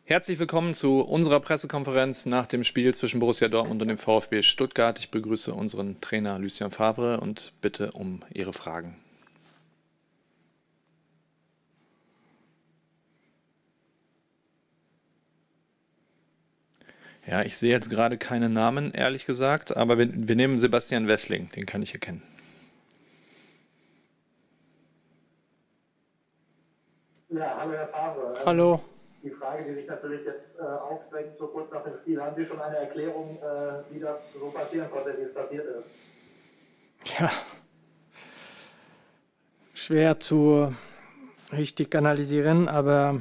Herzlich willkommen zu unserer Pressekonferenz nach dem Spiel zwischen Borussia Dortmund und dem VfB Stuttgart. Ich begrüße unseren Trainer Lucien Favre und bitte um Ihre Fragen. Ja, ich sehe jetzt gerade keine Namen, ehrlich gesagt, aber wir nehmen Sebastian Wessling, den kann ich erkennen. Ja, hallo Herr Favre. Hallo. Die Frage, die sich natürlich jetzt aufdrängt, so kurz nach dem Spiel, haben Sie schon eine Erklärung, wie das so passieren konnte, wie es passiert ist? Ja, schwer zu richtig analysieren, aber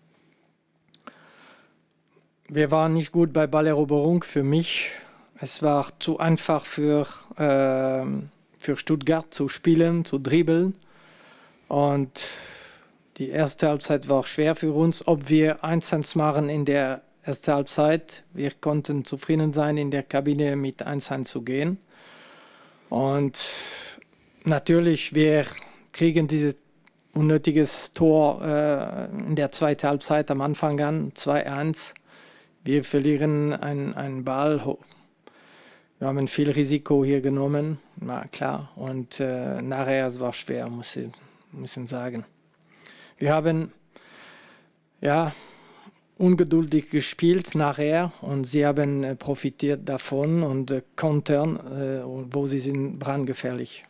wir waren nicht gut bei Balleroberung für mich. Es war zu einfach für Stuttgart zu spielen, zu dribbeln. Und die erste Halbzeit war schwer für uns. Ob wir 1-1 machen in der ersten Halbzeit, wir konnten zufrieden sein, in der Kabine mit 1-1 zu gehen. Und natürlich, wir kriegen dieses unnötiges Tor in der zweiten Halbzeit am Anfang an, 2-1. Wir verlieren einen Ball. Wir haben viel Risiko hier genommen, na klar. Und nachher es war schwer, muss ich sagen. Wir haben ja ungeduldig gespielt nachher und sie haben profitiert davon und kontern, wo sie sind brandgefährlich.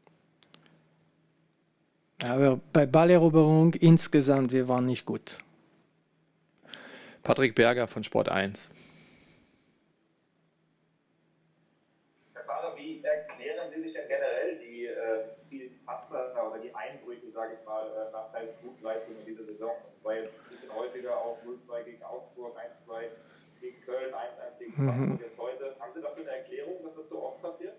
Aber bei Balleroberung insgesamt, wir waren nicht gut. Patrick Berger von Sport 1. Herr Favre, wie erklären Sie sich denn generell die vielen Patzer oder die Einbrüche, sage ich mal, nach der Flutleistung in dieser Saison? Es war jetzt ein bisschen häufiger auch 0-2 gegen Augsburg, 1-2 gegen Köln, 1-1 gegen Frankfurt jetzt heute. Haben Sie dafür eine Erklärung, dass das so oft passiert?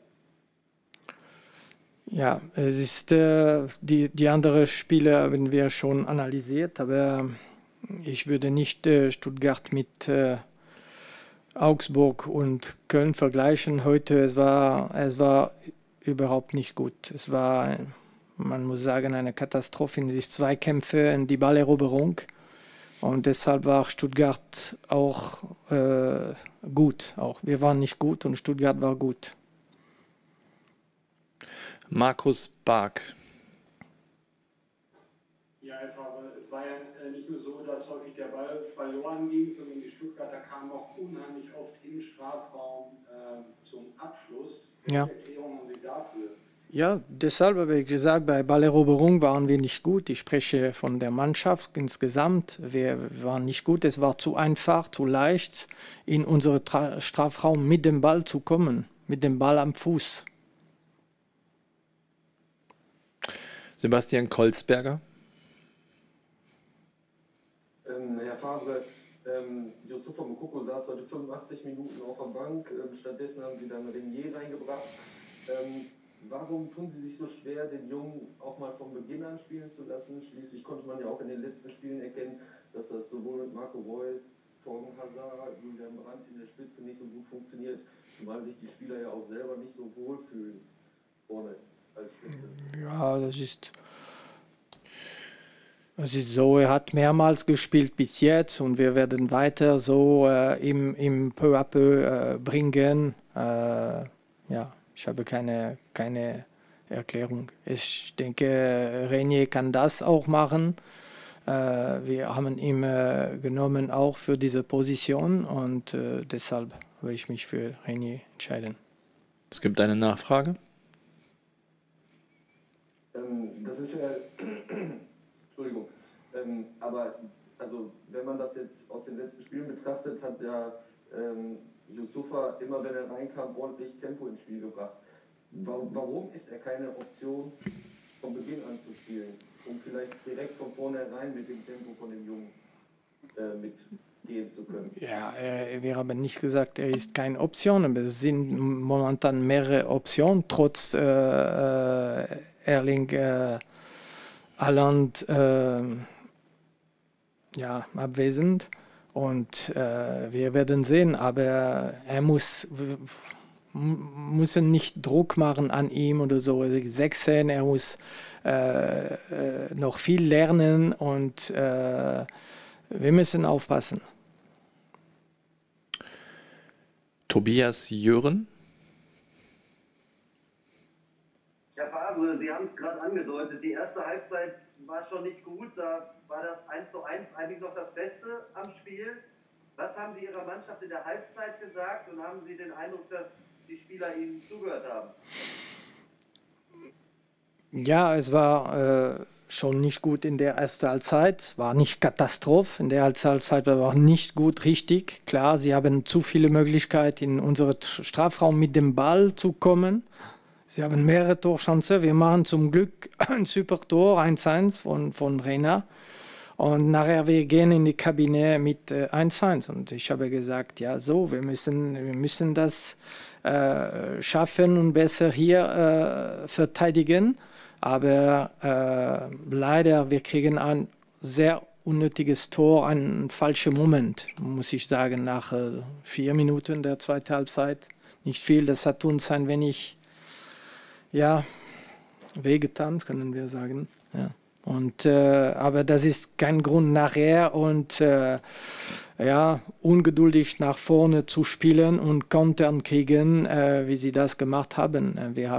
Ja, es ist die anderen Spiele haben wir schon analysiert, aber ich würde nicht Stuttgart mit Augsburg und Köln vergleichen. Heute es war überhaupt nicht gut. Es war, man muss sagen, eine Katastrophe in die Zweikämpfe, in die Balleroberung. Und deshalb war Stuttgart auch gut. Auch wir waren nicht gut und Stuttgart war gut. Markus Bark. Ja, Herr Favre, es war ja nicht nur so, dass häufig der Ball verloren ging, sondern die Stuttgarter kamen auch unheimlich oft im Strafraum zum Abschluss. Welche Erklärung haben Sie dafür? Ja, deshalb habe ich gesagt, bei Balleroberung waren wir nicht gut. Ich spreche von der Mannschaft insgesamt. Wir waren nicht gut. Es war zu einfach, zu leicht, in unseren Strafraum mit dem Ball zu kommen, mit dem Ball am Fuß. Sebastian Kolzberger. Herr Favre, Youssoufa Moukoko saß heute 85 Minuten auf der Bank. Stattdessen haben Sie dann Renier reingebracht. Warum tun Sie sich so schwer, den Jungen auch mal von Beginn an spielen zu lassen? Schließlich konnte man ja auch in den letzten Spielen erkennen, dass das sowohl mit Marco Reus, Torgen Hazard, Julian Brandt in der Spitze nicht so gut funktioniert, zumal sich die Spieler ja auch selber nicht so wohlfühlen vorne als Spitze. Ja, das ist so, er hat mehrmals gespielt bis jetzt und wir werden weiter so im peu à peu bringen. Ja, ich habe keine Erklärung. Ich denke, Renier kann das auch machen. Wir haben ihn genommen auch für diese Position und deshalb habe ich mich für Renier entschieden. Es gibt eine Nachfrage. Das ist ja, Entschuldigung, aber also wenn man das jetzt aus den letzten Spielen betrachtet, hat ja Youssoufa immer, wenn er reinkam, ordentlich Tempo ins Spiel gebracht. Warum ist er keine Option, von Beginn an zu spielen, um vielleicht direkt von vornherein mit dem Tempo von dem Jungen mitgehen zu können? Ja, wir haben nicht gesagt, er ist keine Option, aber es sind momentan mehrere Optionen, trotz Erling Haaland abwesend. Und wir werden sehen, aber er müssen nicht Druck machen an ihm oder so. 16, er muss noch viel lernen und wir müssen aufpassen. Tobias Jören. Herr Favre, Sie haben es gerade angedeutet, die erste Halbzeit war schon nicht gut, da war das 1:1 eigentlich noch das Beste am Spiel. Was haben Sie Ihrer Mannschaft in der Halbzeit gesagt und haben Sie den Eindruck, dass die Spieler Ihnen zugehört haben? Ja, es war schon nicht gut in der ersten Halbzeit, war nicht Katastrophe. In der ersten Halbzeit war auch nicht gut, richtig. Klar, sie haben zu viele Möglichkeiten, in unseren Strafraum mit dem Ball zu kommen. Sie haben mehrere Torchancen. Wir machen zum Glück ein super Tor, 1:1 von Rena. Und nachher wir gehen in die Kabine mit 1:1. Und ich habe gesagt, ja so, wir müssen das schaffen und besser hier verteidigen. Aber leider, wir kriegen ein sehr unnötiges Tor, einen falschen Moment, muss ich sagen, nach 4 Minuten der zweiten Halbzeit. Nicht viel, das hat uns ein wenig wehgetan, können wir sagen. Ja. Und, aber das ist kein Grund nachher und ungeduldig nach vorne zu spielen und Kontern kriegen, wie sie das gemacht haben. Wir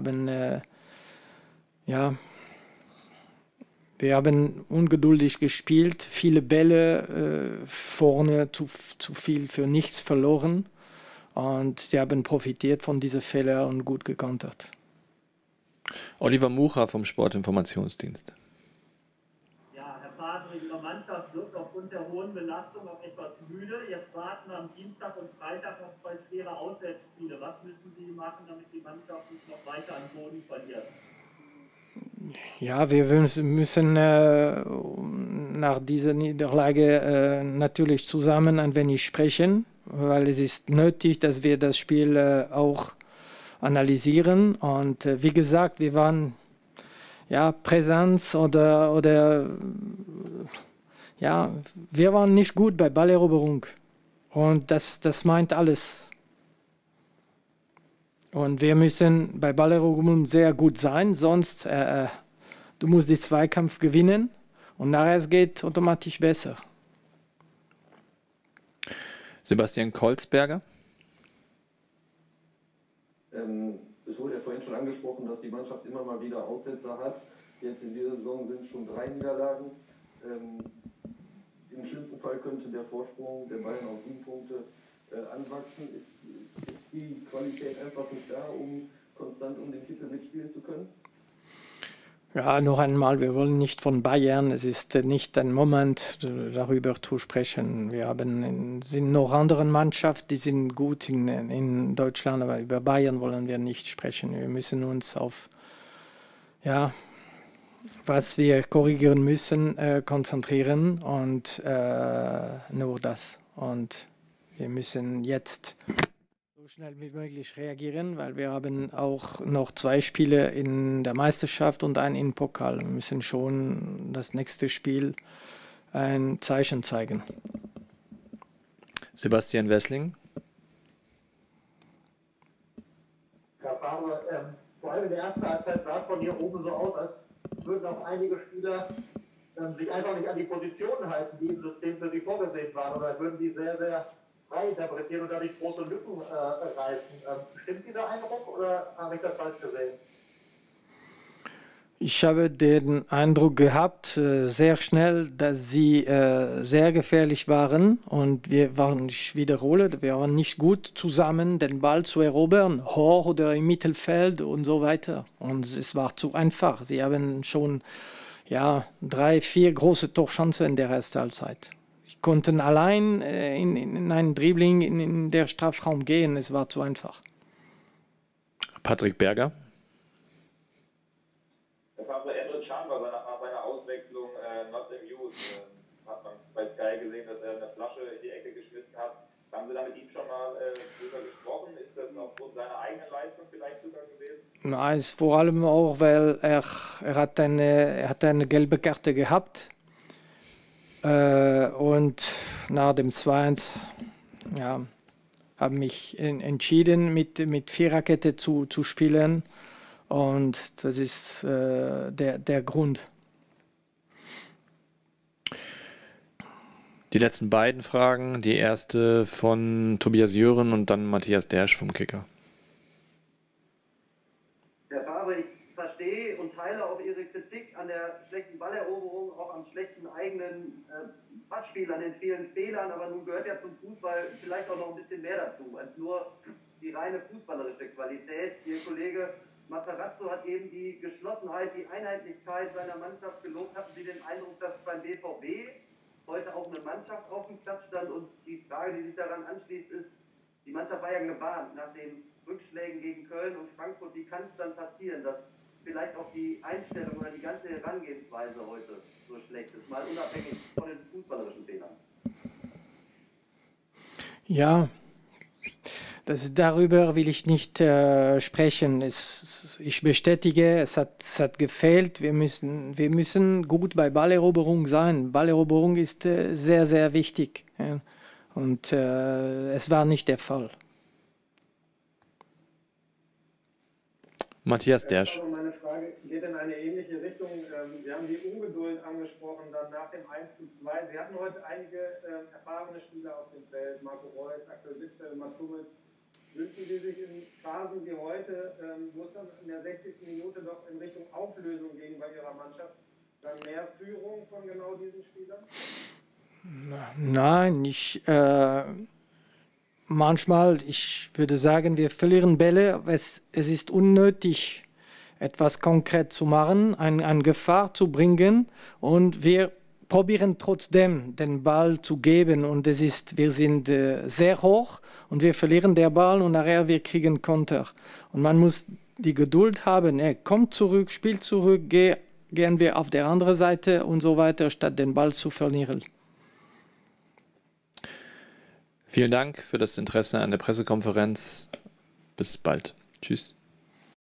haben ungeduldig gespielt, viele Bälle vorne, zu viel für nichts verloren und sie haben profitiert von diesen Fehlern und gut gekontert. Oliver Mucha vom Sportinformationsdienst. Ja, Herr Favre, Ihre Mannschaft wirkt aufgrund der hohen Belastung auch etwas müde. Jetzt warten am Dienstag und Freitag noch 2 schwere Auswärtsspiele. Was müssen Sie machen, damit die Mannschaft nicht noch weiter an Boden verliert? Ja, wir müssen nach dieser Niederlage natürlich zusammen ein wenig sprechen, weil es ist nötig, dass wir das Spiel auch analysieren. Und wie gesagt, wir waren Präsenz oder wir waren nicht gut bei Balleroberung. Und das meint alles. Und wir müssen bei Balleroberung sehr gut sein, sonst du musst den Zweikampf gewinnen und nachher es geht automatisch besser. Sebastian Kolzberger. Es wurde ja vorhin schon angesprochen, dass die Mannschaft immer mal wieder Aussetzer hat. Jetzt in dieser Saison sind schon 3 Niederlagen. Im schlimmsten Fall könnte der Vorsprung der Bayern auf 7 Punkte anwachsen. Ist die Qualität einfach nicht da, um konstant um den Titel mitspielen zu können? Ja, noch einmal, wir wollen nicht von Bayern, es ist nicht ein Moment, darüber zu sprechen. Wir sind noch andere Mannschaften, die sind gut in Deutschland, aber über Bayern wollen wir nicht sprechen. Wir müssen uns auf, was wir korrigieren müssen, konzentrieren und nur das. Und wir müssen jetzt so schnell wie möglich reagieren, weil wir haben auch noch 2 Spiele in der Meisterschaft und einen im Pokal. Wir müssen schon das nächste Spiel ein Zeichen zeigen. Sebastian Wessling. Herr Favre, vor allem in der ersten Halbzeit sah es von hier oben so aus, als würden auch einige Spieler sich einfach nicht an die Positionen halten, die im System für sie vorgesehen waren, oder würden die sehr, sehr frei interpretieren und dadurch große Lücken reißen. Stimmt dieser Eindruck oder habe ich das falsch gesehen? Ich habe den Eindruck gehabt, sehr schnell, dass sie sehr gefährlich waren und wir waren, ich wiederhole, wir waren nicht gut zusammen, den Ball zu erobern, hoch oder im Mittelfeld und so weiter. Und es war zu einfach. Sie haben schon 3, 4 große Torchancen in der ersten Halbzeit. Sie konnten allein in einen Dribbling in der Strafraum gehen, es war zu einfach. Patrick Berger. Herr Favre, Emre Can war nach seiner Auswechslung not amused. Hat man bei Sky gesehen, dass er eine Flasche in die Ecke geschmissen hat. Haben Sie da mit ihm schon mal drüber gesprochen? Ist das aufgrund seiner eigenen Leistung vielleicht sogar gewesen? Nein, es ist vor allem auch, weil er hat eine gelbe Karte gehabt. Und nach dem 2:1 habe mich entschieden, mit Viererkette zu spielen. Und das ist der Grund. Die letzten beiden Fragen. Die erste von Tobias Jören und dann Matthias Dersch vom Kicker. Herr Favre, ich verstehe und teile auch Ihre Kritik an der schlechten Balleroberung, auch am schlechten eigenen Passspiel, an den vielen Fehlern, aber nun gehört ja zum Fußball vielleicht auch noch ein bisschen mehr dazu, als nur die reine fußballerische Qualität. Ihr Kollege Matarazzo hat eben die Geschlossenheit, die Einheitlichkeit seiner Mannschaft gelobt. Hatten Sie den Eindruck, dass beim BVB heute auch eine Mannschaft auf dem Platz stand? Und die Frage, die sich daran anschließt, ist, die Mannschaft war ja gewarnt nach den Rückschlägen gegen Köln und Frankfurt. Wie kann es dann passieren, dass vielleicht auch die Einstellung oder die ganze Herangehensweise heute so schlecht ist, mal unabhängig von den fußballerischen Fehlern? Ja, darüber will ich nicht sprechen. Ich bestätige, es hat gefehlt. Wir müssen gut bei Balleroberung sein. Balleroberung ist sehr, sehr wichtig. Ja. Und es war nicht der Fall. Matthias Dersch. Meine Frage geht in eine ähnliche Richtung. Sie haben die Ungeduld angesprochen, dann nach dem 1:2. Sie hatten heute einige erfahrene Spieler auf dem Feld, Marco Reus, Axel Witzel, Mats Hummels. Wünschen Sie sich in Phasen wie heute, wo es dann in der 60. Minute doch in Richtung Auflösung ging bei Ihrer Mannschaft, dann mehr Führung von genau diesen Spielern? Nein, manchmal, ich würde sagen, wir verlieren Bälle. Es ist unnötig, etwas konkret zu machen, eine Gefahr zu bringen, und wir probieren trotzdem, den Ball zu geben, und wir sind sehr hoch und wir verlieren den Ball und nachher wir kriegen Konter. Und man muss die Geduld haben, kommt zurück, spielt zurück, gehen wir auf der anderen Seite und so weiter, statt den Ball zu verlieren. Vielen Dank für das Interesse an der Pressekonferenz. Bis bald. Tschüss.